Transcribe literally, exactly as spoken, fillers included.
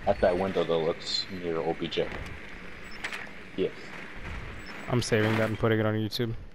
At that window that looks near O B J. Yes. I'm saving that and putting it on YouTube.